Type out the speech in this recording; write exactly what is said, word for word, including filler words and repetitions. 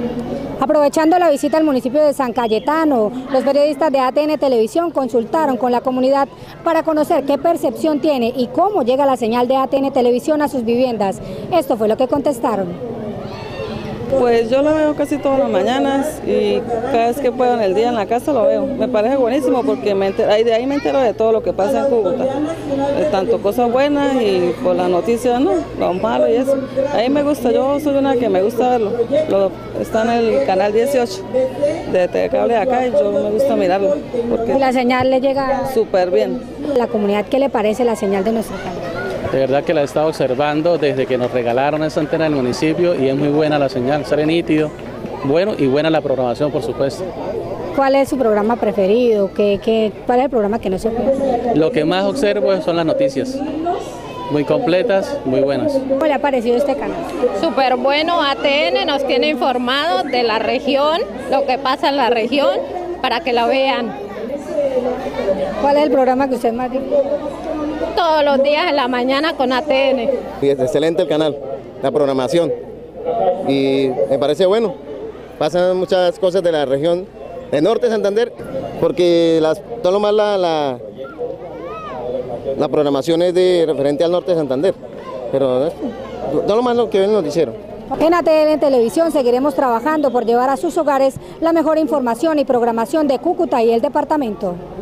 Aprovechando la visita al municipio de San Cayetano, los periodistas de A T N Televisión consultaron con la comunidad para conocer qué percepción tiene y cómo llega la señal de A T N Televisión a sus viviendas. Esto fue lo que contestaron. Pues yo lo veo casi todas las mañanas y cada vez que puedo en el día en la casa lo veo. Me parece buenísimo porque me entero, de ahí me entero de todo lo que pasa en Cúcuta, de tanto cosas buenas y por las noticias, ¿no? Lo malo y eso. A mí me gusta, yo soy una que me gusta verlo. Lo, está en el canal dieciocho de T V Cable de acá y yo me gusta mirarlo. Porque la señal le llega súper bien. ¿La comunidad qué le parece la señal de nuestro canal? De verdad que la he estado observando desde que nos regalaron esa antena del municipio y es muy buena la señal, sale nítido, bueno y buena la programación, por supuesto. ¿Cuál es su programa preferido? ¿Qué, qué, ¿Cuál es el programa que no se puede? Lo que más observo son las noticias, muy completas, muy buenas. ¿Cómo le ha parecido este canal? Súper bueno, A T N nos tiene informados de la región, lo que pasa en la región, para que la vean. ¿Cuál es el programa que usted más dice? Todos los días en la mañana con A T N. Y es excelente el canal, la programación, y me parece bueno. Pasan muchas cosas de la región del norte de Santander, porque las, todo lo más la, la, la programación es de referente al norte de Santander, pero todo lo más lo que ven en el noticiero. En A T N Televisión seguiremos trabajando por llevar a sus hogares la mejor información y programación de Cúcuta y el departamento.